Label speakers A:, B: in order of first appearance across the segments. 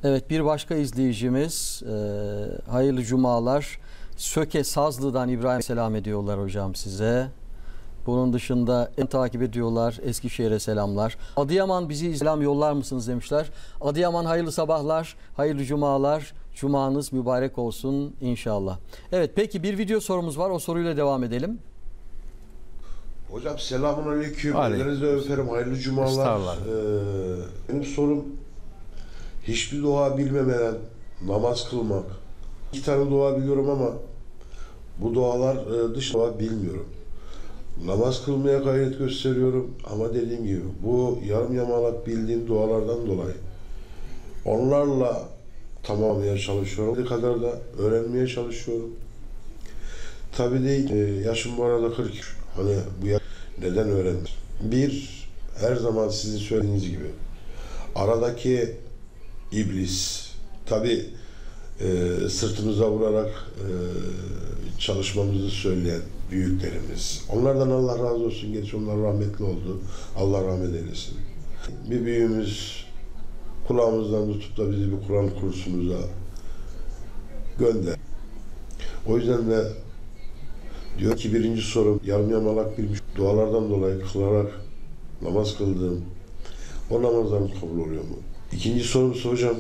A: Evet, bir başka izleyicimiz hayırlı cumalar. Söke Sazlı'dan İbrahim selam ediyorlar hocam size. Bunun dışında takip ediyorlar. Eskişehir'e selamlar. Adıyaman bizi selam yollar mısınız demişler. Adıyaman hayırlı sabahlar, hayırlı cumalar. Cumanız mübarek olsun inşallah. Evet, peki bir video sorumuz var. O soruyla devam edelim.
B: Hocam selamünaleyküm. Ellerinizle öperim. Hayırlı cumalar. Benim sorum hiçbir dua bilmemeden namaz kılmak. 2 tane dua biliyorum ama bu dualar dış dua bilmiyorum. Namaz kılmaya gayret gösteriyorum ama dediğim gibi bu yarım yamalak bildiğim dualardan dolayı onlarla tamamlamaya çalışıyorum. Ne kadar da öğrenmeye çalışıyorum. Tabii değil. Yaşım bu arada 40. Hani bu neden öğrendim? Bir, her zaman sizin söylediğiniz gibi aradaki iblis, tabii sırtımıza vurarak çalışmamızı söyleyen büyüklerimiz. Onlardan Allah razı olsun. Gerçi onlar rahmetli oldu. Allah rahmet eylesin. Bir büyüğümüz kulağımızdan tutup da bizi bir Kur'an kursumuza gönder. O yüzden de diyor ki birinci sorum yarım yamalak bilmiş dualardan dolayı kılarak namaz kıldığım o namazlarım kabul oluyor mu? İkinci sorumuz hocam,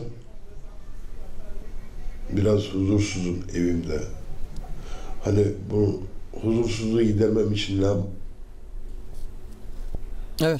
B: biraz huzursuzum evimde. Hani bu huzursuzluğu gidermem için ne?
A: Evet.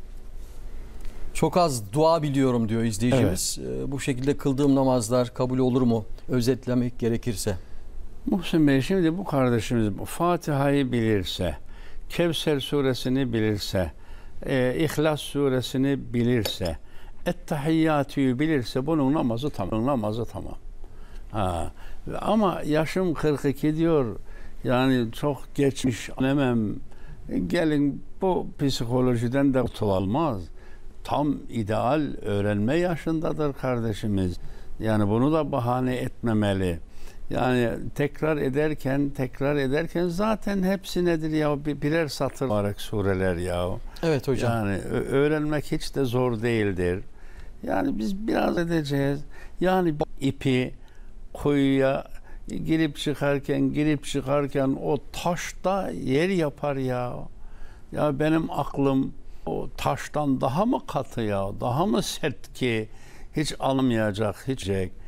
A: Çok az dua biliyorum diyor izleyicimiz. Evet. Bu şekilde kıldığım namazlar kabul olur mu? Özetlemek gerekirse.
C: Muhsin Bey, şimdi bu kardeşimiz Fatiha'yı bilirse, Kevser suresini bilirse, İhlas suresini bilirse, Ettehiyyatü'yü bilirse bunun namazı tamam. Namazı tamam. Ha. Ama yaşım 42 diyor. Yani çok geçmiş anemem. Gelin bu psikolojiden de kurtulamaz. Tam ideal öğrenme yaşındadır kardeşimiz. Yani bunu da bahane etmemeli. Yani tekrar ederken zaten hepsi nedir ya? Birer satır olarak sureler ya.
A: Evet hocam.
C: Yani öğrenmek hiç de zor değildir. Yani biz biraz edeceğiz. Yani bu ipi kuyuya girip çıkarken o taşta yer yapar ya. Ya benim aklım o taştan daha mı katı ya? Daha mı sert ki hiç almayacak, hiç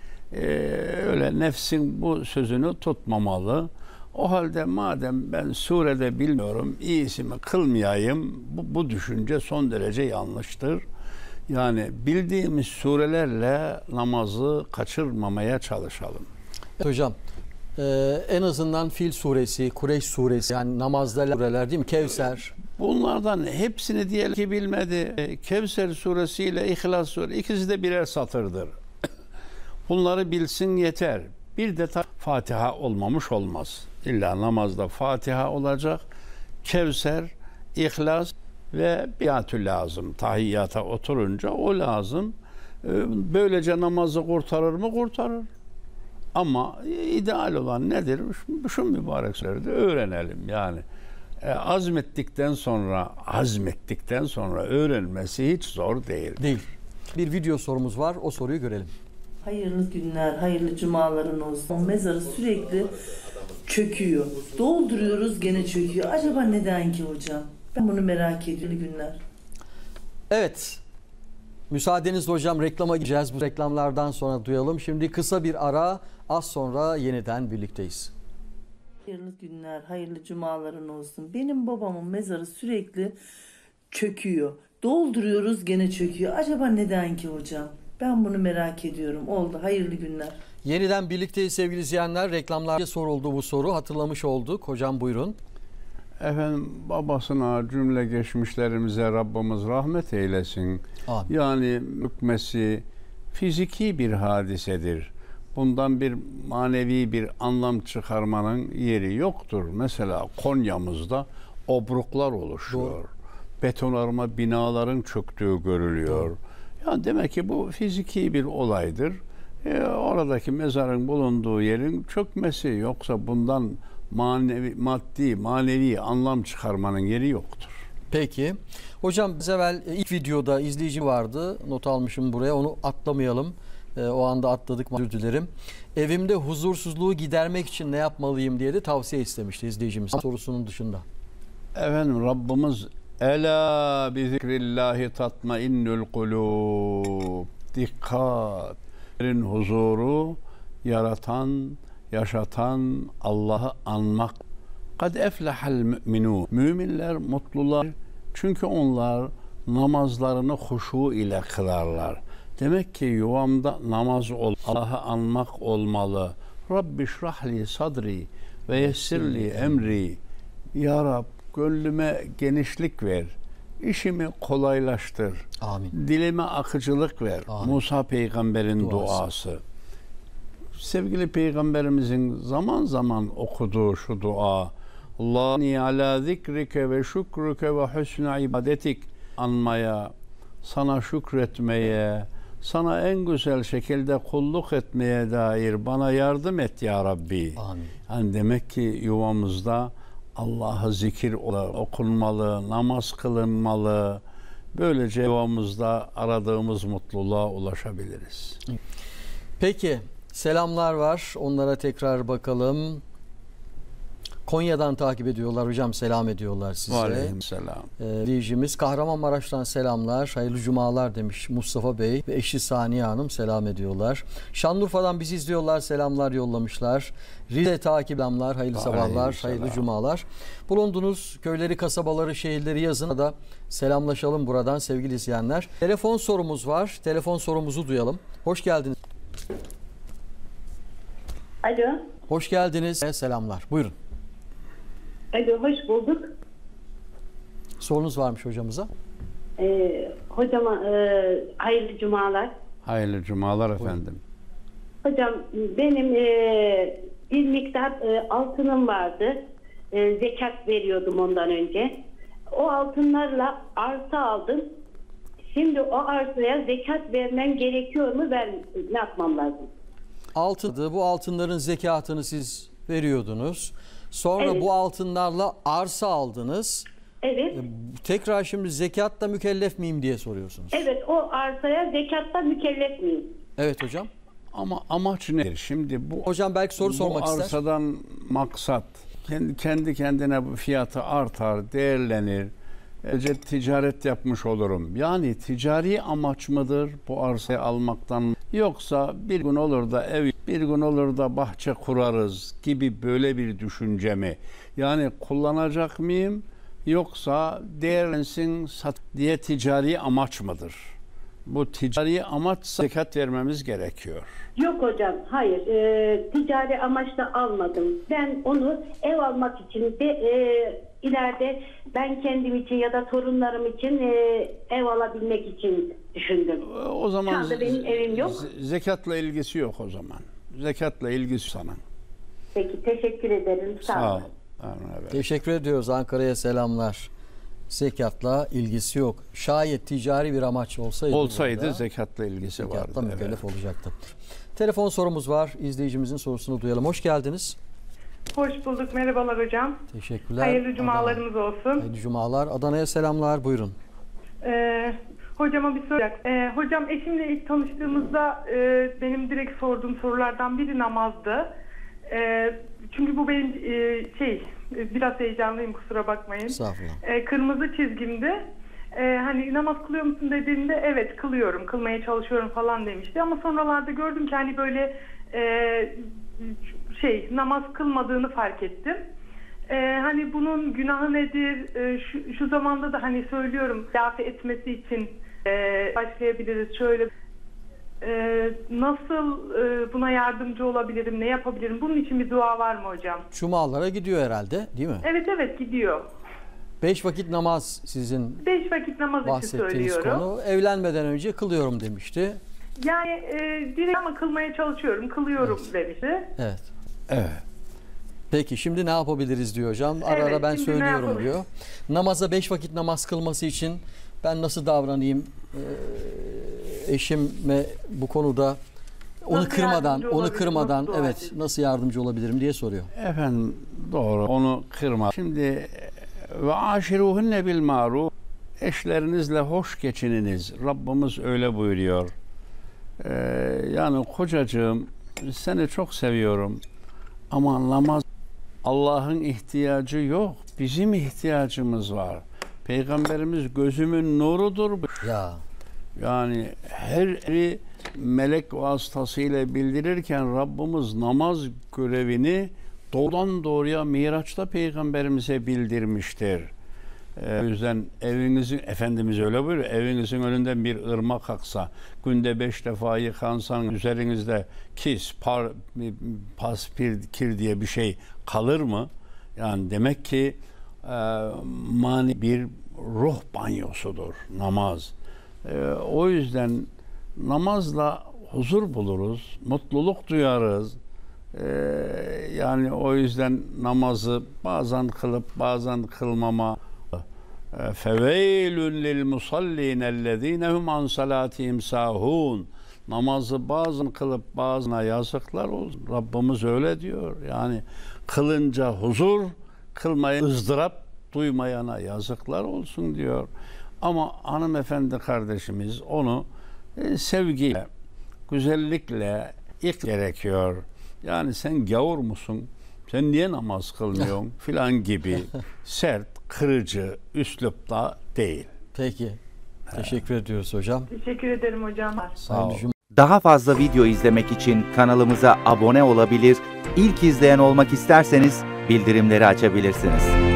C: öyle nefsin bu sözünü tutmamalı. O halde madem ben surede bilmiyorum, iyisi mi kılmayayım, bu düşünce son derece yanlıştır. Yani bildiğimiz surelerle namazı kaçırmamaya çalışalım.
A: Evet hocam, en azından Fil suresi, Kureyş suresi, yani namazda sureler değil mi? Kevser.
C: Bunlardan hepsini diyelim ki bilmedi. Kevser suresi ile İhlas suresi ikisi de birer satırdır. Bunları bilsin yeter. Bir de Fatiha olmamış olmaz. İlla namazda Fatiha olacak. Kevser, İhlas ve biatü lazım. Tahiyyata oturunca o lazım. Böylece namazı kurtarır mı? Kurtarır. Ama ideal olan nedir? Şu mübarek surede öğrenelim yani. Azmettikten sonra öğrenmesi hiç zor değil.
A: Değil. Bir video sorumuz var. O soruyu görelim.
D: Hayırlı günler, hayırlı cumaların olsun. Mezarı sürekli çöküyor. Dolduruyoruz, gene çöküyor. Acaba neden ki hocam? Ben bunu merak ediyorum. Günler.
A: Evet. Müsaadenizle hocam reklama gideceğiz. Bu reklamlardan sonra duyalım. Şimdi kısa bir ara, az sonra yeniden birlikteyiz.
D: Hayırlı günler, hayırlı cumaların olsun. Benim babamın mezarı sürekli çöküyor. Dolduruyoruz, gene çöküyor. Acaba neden ki hocam? Ben bunu merak ediyorum. Oldu. Hayırlı günler.
A: Yeniden birlikteyiz sevgili izleyenler. Reklamlarda soruldu bu soru. Hatırlamış olduk. Hocam buyurun.
C: Efendim, babasına, cümle geçmişlerimize Rabbimiz rahmet eylesin.
A: Amin.
C: Yani hükmesi fiziki bir hadisedir. Bundan bir manevi bir anlam çıkarmanın yeri yoktur. Mesela Konya'mızda obruklar oluşuyor. Doğru. Betonarme binaların çöktüğü görülüyor. Doğru. Yani demek ki bu fiziki bir olaydır. Oradaki mezarın bulunduğu yerin çökmesi, yoksa bundan manevi anlam çıkarmanın yeri yoktur.
A: Peki. Hocam az evvel ilk videoda izleyici vardı. Not almışım buraya. Onu atlamayalım. O anda atladık, özür dilerim. Evimde huzursuzluğu gidermek için ne yapmalıyım diye de tavsiye istemişti izleyicimiz sorusunun dışında.
C: Efendim Rabbimiz Ela bi zikrillahi tatmainnul kulub. Dikkat! Huzuru yaratan, yaşatan Allah'ı anmak. Kad eflehal müminun. Müminler mutlular. Çünkü onlar namazlarını huşu ile kılarlar. Demek ki yuvamda namaz Allah'ı anmak olmalı. Rabbi şrahli sadri ve yessirli emri. Ya Rab, gönlüme genişlik ver. İşimi kolaylaştır.
A: Amin.
C: Dilime akıcılık ver.
A: Amin.
C: Musa peygamberin duası. Sevgili peygamberimizin zaman zaman okuduğu şu dua. Allah'ni ala zikrike ve şükrüke ve husnü ibadetik, anmaya, sana şükretmeye, sana en güzel şekilde kulluk etmeye dair bana yardım et ya Rabbi.
A: Amin.
C: Yani demek ki yuvamızda Allah'ı zikir okunmalı, namaz kılınmalı. Böylece yuvamızda aradığımız mutluluğa ulaşabiliriz.
A: Peki, selamlar var. Onlara tekrar bakalım. Konya'dan takip ediyorlar hocam, selam ediyorlar size.
C: Aleykümselam.
A: Dinleyicimiz Kahramanmaraş'tan selamlar, hayırlı cumalar demiş Mustafa Bey ve eşi Saniye Hanım, selam ediyorlar. Şanlıurfa'dan bizi izliyorlar, selamlar yollamışlar. Rize takip selamlar, hayırlı sabahlar, hayırlı cumalar. Bulunduğunuz köyleri, kasabaları, şehirleri yazın da selamlaşalım buradan sevgili izleyenler. Telefon sorumuz var, telefon sorumuzu duyalım. Hoş geldiniz.
E: Alo.
A: Hoş geldiniz. Selamlar, buyurun.
E: Alo, hoş bulduk.
A: Sorunuz varmış hocamıza.
E: Hocama hayırlı cumalar.
C: Hayırlı cumalar efendim.
E: Hocam benim bir miktar altınım vardı. Zekat veriyordum ondan önce. O altınlarla arsa aldım. Şimdi o arsaya zekat vermem gerekiyor mu? Ben ne yapmam lazım?
A: Bu altınların zekatını siz veriyordunuz. Sonra
E: evet,
A: bu altınlarla arsa aldınız.
E: Evet.
A: Tekrar şimdi zekatla mükellef miyim diye soruyorsunuz.
E: Evet, o arsaya zekatla mükellef miyim?
A: Evet hocam.
C: Ama amaç nedir? Şimdi bu
A: Hocam belki soru sormak ister.
C: Bu arsadan maksat kendi kendine bu fiyatı artar, değerlenir. Ticaret yapmış olurum. Yani ticari amaç mıdır bu arsayı almaktan? Yoksa bir gün olur da ev, bir gün olur da bahçe kurarız gibi böyle bir düşünce mi? Yani kullanacak mıyım? Yoksa değerlensin sat diye ticari amaç mıdır? Bu ticari amaçsa zekat vermemiz gerekiyor.
E: Yok hocam, hayır. Ticari amaçla almadım. Ben onu ev almak için de ileride ben kendim için ya da torunlarım için ev alabilmek için düşündüm.
C: O zaman
E: şu anda benim evim yok.
C: Zekatla ilgisi yok o zaman. Zekatla ilgisi sana.
E: Peki, teşekkür ederim. Sağ olun.
C: Evet.
A: Teşekkür ediyoruz. Ankara'ya selamlar. Zekatla ilgisi yok. Şayet ticari bir amaç olsaydı
C: zekatla ilgisi vardı.
A: Zekatla mükellef olacaktı. Telefon sorumuz var. İzleyicimizin sorusunu duyalım. Hoş geldiniz.
F: Hoş bulduk. Merhabalar hocam.
A: Teşekkürler.
F: Hayırlı cumalarımız olsun.
A: Hayırlı cumalar. Adana'ya selamlar. Buyurun.
F: Hocama bir soru. Hocam, eşimle ilk tanıştığımızda benim direkt sorduğum sorulardan biri namazdı. Çünkü bu benim biraz heyecanlıyım, kusura bakmayın.
A: Estağfurullah.
F: Kırmızı çizgimdi. Hani namaz kılıyor musun dediğimde evet kılıyorum, kılmaya çalışıyorum falan demişti. Ama sonralarda gördüm ki hani böyle namaz kılmadığını fark ettim. Hani bunun günahı nedir? Şu zamanda da hani söylüyorum, telafi etmesi için başlayabiliriz. Şöyle nasıl buna yardımcı olabilirim? Ne yapabilirim? Bunun için bir dua var mı hocam?
A: Cumalara gidiyor herhalde, değil mi?
F: Evet gidiyor.
A: 5 vakit namaz sizin
F: 5 vakit namaz için
A: bahsettiğiniz
F: söylüyorum.
A: konu. Evlenmeden önce kılıyorum demişti.
F: Yani direkt ama kılmaya çalışıyorum, kılıyorum demişti.
A: Evet. Peki şimdi ne yapabiliriz diyor hocam. Ara ben söylüyorum diyor. Namaza 5 vakit namaz kılması için ben nasıl davranayım? Eşime bu konuda onu kırmadan evet nasıl yardımcı olabilirim diye soruyor.
C: Efendim doğru, onu kırma. Şimdi ve aşiruhunne bil maruf, eşlerinizle hoş geçininiz. Rabbimiz öyle buyuruyor. Yani kocacığım, seni çok seviyorum ama namaz, Allah'ın ihtiyacı yok. Bizim ihtiyacımız var. Peygamberimiz gözümün nurudur.
A: Ya.
C: Yani her melek vasıtasıyla bildirirken Rabbimiz namaz görevini doğrudan doğruya Miraç'ta Peygamberimize bildirmiştir. O yüzden evinizin, Efendimiz öyle buyuruyor, evinizin önünden bir ırmak aksa, günde 5 defa yıkansan üzerinizde kis, pas, kir diye bir şey kalır mı? Yani demek ki mani bir ruh banyosudur namaz. O yüzden namazla huzur buluruz, mutluluk duyarız. Yani o yüzden namazı bazen kılıp bazen kılmama. Feveylün lil musallînellezîne hum an salâtihim sâhûn. Namazı bazen kılıp bazına yazıklar olsun. Rabbimiz öyle diyor. Yani kılınca huzur, kılmaya ızdırap duymayana yazıklar olsun diyor. Ama hanımefendi kardeşimiz onu sevgiyle, güzellikle gerekiyor. Yani sen gavur musun? Sen niye namaz kılmıyorsun? Filan gibi sert, kırıcı üslupta değil.
A: Peki. Teşekkür ediyoruz hocam.
F: Teşekkür ederim hocam.
C: Sağ ol.
G: Daha fazla video izlemek için kanalımıza abone olabilir, ilk izleyen olmak isterseniz bildirimleri açabilirsiniz.